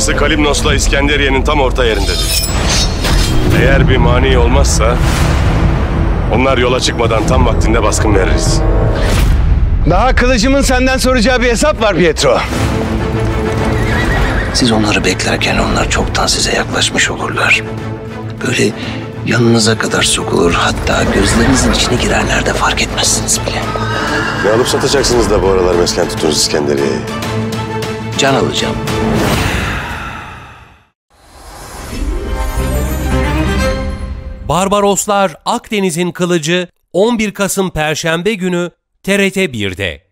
noktası Kalimnos'la İskenderiye'nin tam orta yerindedir. Eğer bir mani olmazsa onlar yola çıkmadan tam vaktinde baskın veririz. Daha kılıcımın senden soracağı bir hesap var Pietro. Siz onları beklerken onlar çoktan size yaklaşmış olurlar. Böyle yanınıza kadar sokulur, hatta gözlerinizin içine girerler de fark etmezsiniz bile. Ne alıp satacaksınız da bu aralar mesken tuttunuz İskenderiye'yi? Can alacağım. Barbaroslar Akdeniz'in Kılıcı 11 Kasım Perşembe günü TRT 1'de.